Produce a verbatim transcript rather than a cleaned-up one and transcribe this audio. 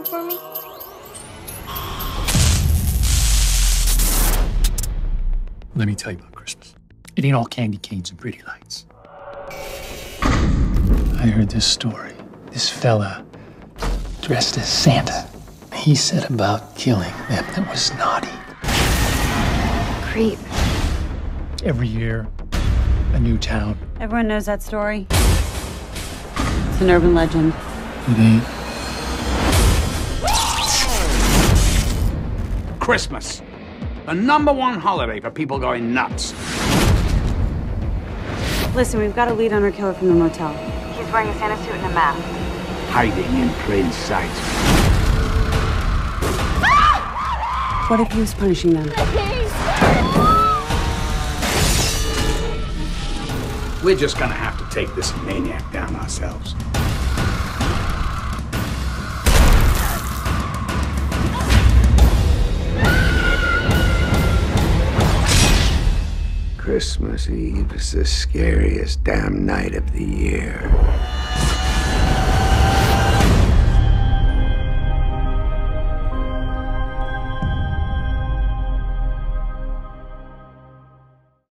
something for me? Let me tell you about Christmas. It ain't all candy canes and pretty lights. I heard this story. This fella dressed as Santa. He said about killing them that was naughty. Creep. Every year, a new town. Everyone knows that story. It's an urban legend. It ain't. Christmas. The number one holiday for people going nuts. Listen, we've got a lead on our killer from the motel. He's wearing a Santa suit and a mask. Hiding in plain sight. What if he was punishing them? We're just gonna have to take this maniac down ourselves. Christmas Eve is the scariest damn night of the year.